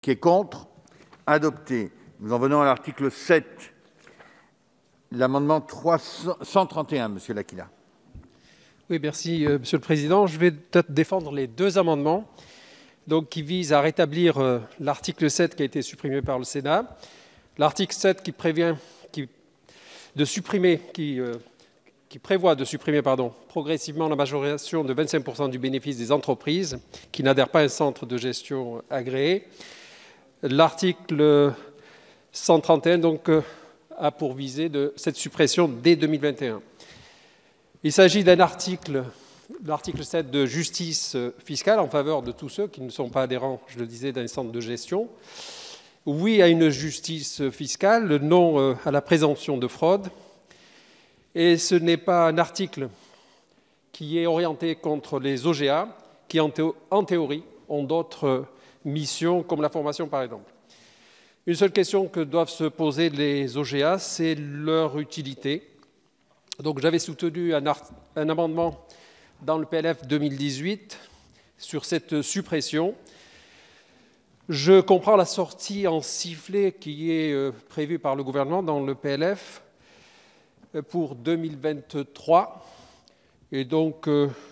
Qui est contre? Adopté. Nous en venons à l'article 7. L'amendement 331, Monsieur L'Aquila. Oui, merci, Monsieur le Président. Je vais peut-être défendre les deux amendements donc, qui visent à rétablir l'article 7 qui a été supprimé par le Sénat. L'article 7 qui prévoit de supprimer progressivement la majoration de 25% du bénéfice des entreprises qui n'adhèrent pas à un centre de gestion agréé. L'article 131 donc, a pour visée de cette suppression dès 2021. Il s'agit d'un article, l'article 7 de justice fiscale en faveur de tous ceux qui ne sont pas adhérents, je le disais, d'un centre de gestion. Oui à une justice fiscale, non à la présomption de fraude. Et ce n'est pas un article qui est orienté contre les OGA, qui en théorie ont d'autres missions, comme la formation par exemple. Une seule question que doivent se poser les OGA, c'est leur utilité. Donc j'avais soutenu un amendement dans le PLF 2018 sur cette suppression. Je comprends la sortie en sifflet qui est prévue par le gouvernement dans le PLF pour 2023. Et donc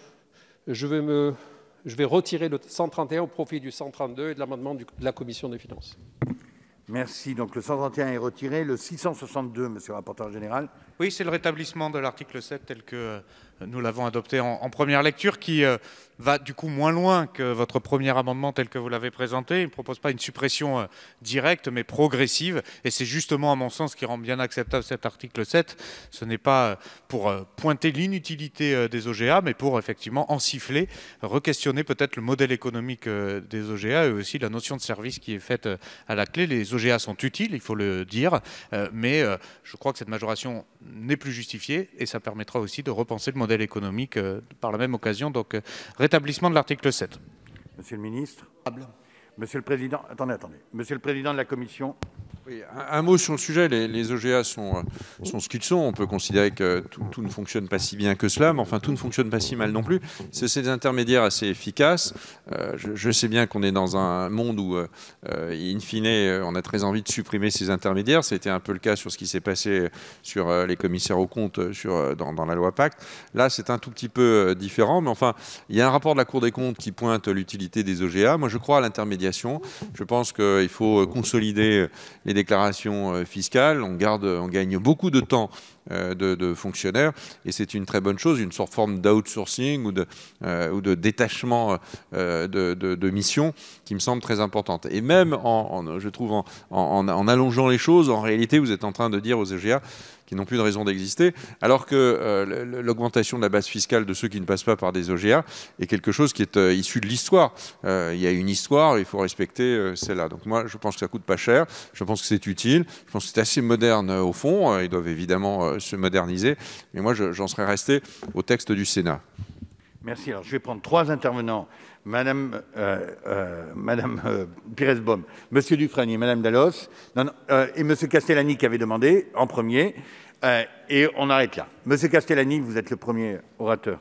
je vais retirer le 131 au profit du 132 et de l'amendement de la Commission des finances. Merci. Donc le 131 est retiré. Le 662, Monsieur le rapporteur général. Oui, c'est le rétablissement de l'article 7 tel que nous l'avons adopté en première lecture qui va du coup moins loin que votre premier amendement tel que vous l'avez présenté. Il ne propose pas une suppression directe mais progressive et c'est justement à mon sens ce qui rend bien acceptable cet article 7. Ce n'est pas pour pointer l'inutilité des OGA mais pour effectivement en siffler, re-questionner peut-être le modèle économique des OGA et aussi la notion de service qui est faite à la clé. Les OGA sont utiles, il faut le dire, mais je crois que cette majoration n'est plus justifiée et ça permettra aussi de repenser le modèle économique par la même occasion. Donc, rétablissement de l'article 7. Monsieur le ministre. Monsieur le Président, attendez. Monsieur le Président de la Commission. Oui, un mot sur le sujet. Les OGA sont ce qu'ils sont. On peut considérer que tout ne fonctionne pas si bien que cela, mais enfin tout ne fonctionne pas si mal non plus. C'est ces intermédiaires assez efficaces. Je sais bien qu'on est dans un monde où, in fine, on a très envie de supprimer ces intermédiaires. C'était un peu le cas sur ce qui s'est passé sur les commissaires aux comptes dans la loi Pacte. Là, c'est un tout petit peu différent, mais enfin, il y a un rapport de la Cour des comptes qui pointe l'utilité des OGA. Moi, je crois à l'intermédiation. Je pense qu'il faut consolider les déclarations fiscales, on gagne beaucoup de temps de fonctionnaires et c'est une très bonne chose, une forme d'outsourcing ou de détachement de missions qui me semble très importante. Et même, je trouve, en allongeant les choses, en réalité, vous êtes en train de dire aux OGA qui n'ont plus de raison d'exister, alors que l'augmentation de la base fiscale de ceux qui ne passent pas par des OGA est quelque chose qui est issu de l'histoire. Il y a une histoire, il faut respecter celle-là. Donc moi, je pense que ça coûte pas cher, je pense que c'est utile, je pense que c'est assez moderne au fond, ils doivent évidemment se moderniser, mais moi, j'en serais resté au texte du Sénat. Merci. Alors, je vais prendre trois intervenants. Madame Pires-Beaume, Monsieur Dufresne, Madame Dallos, et Monsieur Castellani qui avait demandé en premier. Et on arrête là. Monsieur Castellani, vous êtes le premier orateur.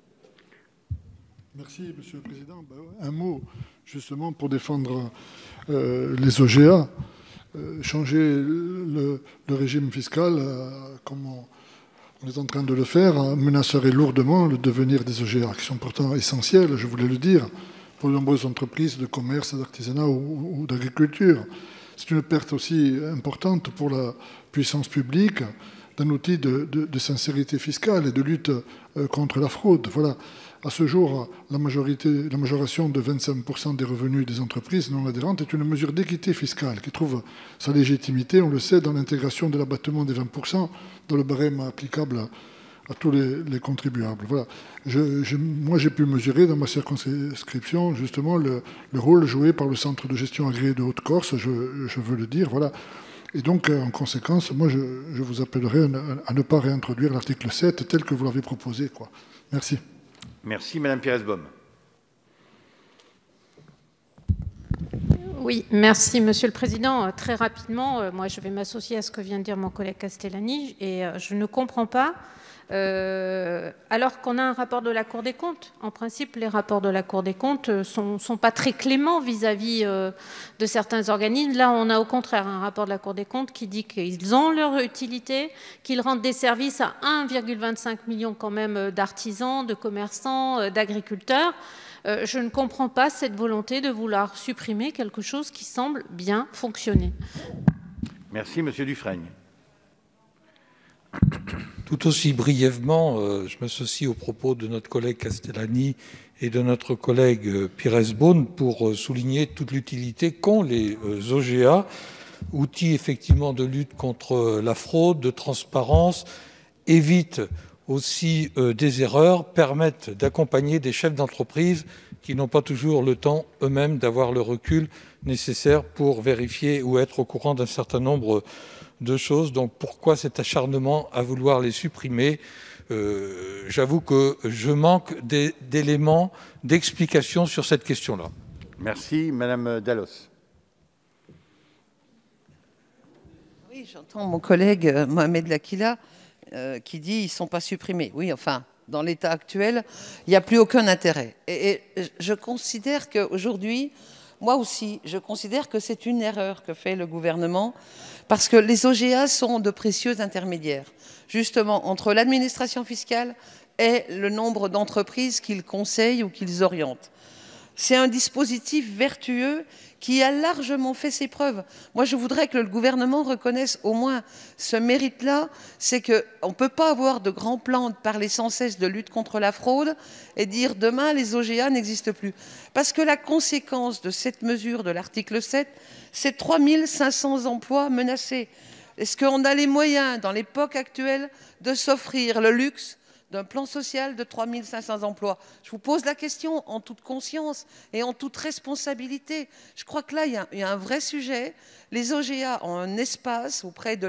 Merci, Monsieur le Président. Un mot, justement, pour défendre les OGA. Changer le régime fiscal, comme on est en train de le faire, menacerait lourdement le devenir des OGA, qui sont pourtant essentiels, je voulais le dire, pour de nombreuses entreprises de commerce, d'artisanat ou d'agriculture. C'est une perte aussi importante pour la puissance publique d'un outil de sincérité fiscale et de lutte contre la fraude. Voilà. À ce jour, la majoration de 25% des revenus des entreprises non adhérentes est une mesure d'équité fiscale qui trouve sa légitimité, on le sait, dans l'intégration de l'abattement des 20% dans le barème applicable à tous les contribuables. Voilà. Moi, j'ai pu mesurer dans ma circonscription justement le rôle joué par le centre de gestion agréé de Haute-Corse, je veux le dire. Voilà. Et donc, en conséquence, moi, je vous appellerai à ne pas réintroduire l'article 7 tel que vous l'avez proposé, quoi. Merci. Merci, Madame Pires-Beaume. Oui, merci Monsieur le Président. Très rapidement, moi je vais m'associer à ce que vient de dire mon collègue Castellani et je ne comprends pas, alors qu'on a un rapport de la Cour des comptes. En principe, les rapports de la Cour des comptes sont pas très cléments vis-à-vis de certains organismes. Là, on a au contraire un rapport de la Cour des comptes qui dit qu'ils ont leur utilité, qu'ils rendent des services à 1,25 million quand même d'artisans, de commerçants, d'agriculteurs. Je ne comprends pas cette volonté de vouloir supprimer quelque chose qui semble bien fonctionner. Merci, Monsieur Dufrègne. Tout aussi brièvement, je m'associe aux propos de notre collègue Castellani et de notre collègue Pires-Beaune pour souligner toute l'utilité qu'ont les OGA, outils effectivement de lutte contre la fraude, de transparence, évitent aussi des erreurs, permettent d'accompagner des chefs d'entreprise qui n'ont pas toujours le temps eux-mêmes d'avoir le recul nécessaire pour vérifier ou être au courant d'un certain nombre de choses. Donc pourquoi cet acharnement à vouloir les supprimer? J'avoue que je manque d'éléments, d'explications sur cette question-là. Merci. Madame Dallos. Oui, j'entends mon collègue Mohamed Lakila qui dit qu'ils ne sont pas supprimés. Oui, enfin, dans l'état actuel, il n'y a plus aucun intérêt. Et je considère qu'aujourd'hui, moi aussi, je considère que c'est une erreur que fait le gouvernement parce que les OGA sont de précieux intermédiaires, justement, entre l'administration fiscale et le nombre d'entreprises qu'ils conseillent ou qu'ils orientent. C'est un dispositif vertueux qui a largement fait ses preuves. Moi, je voudrais que le gouvernement reconnaisse au moins ce mérite-là, c'est qu'on ne peut pas avoir de grands plans, parler sans cesse de lutte contre la fraude et dire demain les OGA n'existent plus. Parce que la conséquence de cette mesure de l'article 7, c'est 3 500 emplois menacés. Est-ce qu'on a les moyens, dans l'époque actuelle, de s'offrir le luxe d'un plan social de 3 500 emplois? Je vous pose la question en toute conscience et en toute responsabilité. Je crois que là, il y a un vrai sujet. Les OGA ont un espace auprès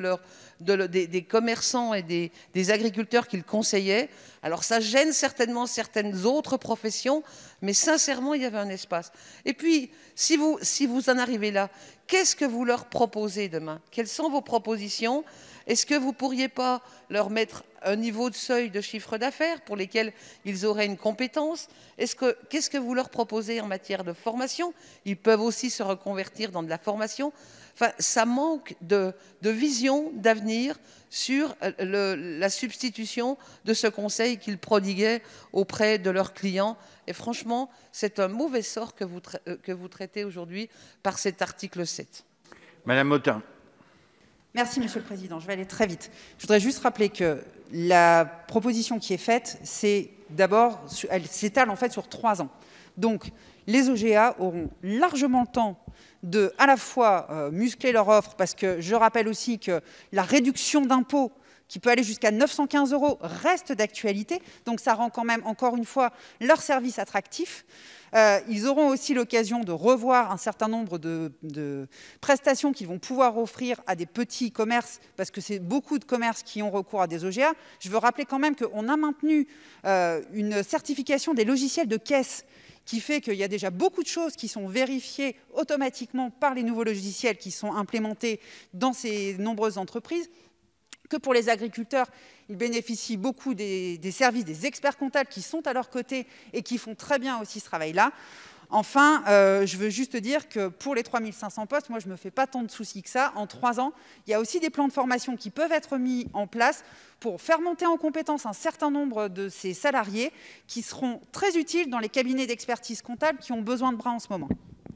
des commerçants et des agriculteurs qu'ils conseillaient. Alors ça gêne certainement certaines autres professions, mais sincèrement, il y avait un espace. Et puis, si vous en arrivez là, qu'est-ce que vous leur proposez demain? Quelles sont vos propositions? Est-ce que vous ne pourriez pas leur mettre un niveau de seuil de chiffre d'affaires pour lesquels ils auraient une compétence? Qu'est-ce que vous leur proposez en matière de formation? Ils peuvent aussi se reconvertir dans de la formation. Enfin, ça manque de vision, d'avenir sur la substitution de ce conseil qu'ils prodiguaient auprès de leurs clients. Et franchement, c'est un mauvais sort que vous traitez aujourd'hui par cet article 7. Madame Motin. Merci, Monsieur le Président. Je vais aller très vite. Je voudrais juste rappeler que la proposition qui est faite, c'est d'abord, elle s'étale en fait sur 3 ans. Donc, les OGA auront largement le temps de, à la fois, muscler leur offre, parce que je rappelle aussi que la réduction d'impôts, qui peut aller jusqu'à 915 €, reste d'actualité. Donc, ça rend quand même, encore une fois, leur service attractif. Ils auront aussi l'occasion de revoir un certain nombre de prestations qu'ils vont pouvoir offrir à des petits commerces, parce que c'est beaucoup de commerces qui ont recours à des OGA. Je veux rappeler quand même qu'on a maintenu une certification des logiciels de caisse qui fait qu'il y a déjà beaucoup de choses qui sont vérifiées automatiquement par les nouveaux logiciels qui sont implémentés dans ces nombreuses entreprises. Que pour les agriculteurs, ils bénéficient beaucoup des services des experts comptables qui sont à leur côté et qui font très bien aussi ce travail-là. Enfin, je veux juste dire que pour les 3 500 postes, moi je ne me fais pas tant de soucis que ça. En 3 ans, il y a aussi des plans de formation qui peuvent être mis en place pour faire monter en compétence un certain nombre de ces salariés qui seront très utiles dans les cabinets d'expertise comptable qui ont besoin de bras en ce moment.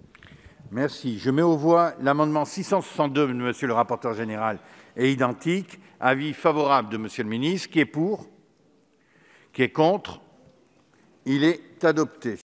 Merci. Je mets aux voix l'amendement 662 de Monsieur le rapporteur général est identique. Avis favorable de Monsieur le ministre. Qui est pour? Qui est contre? Il est adopté.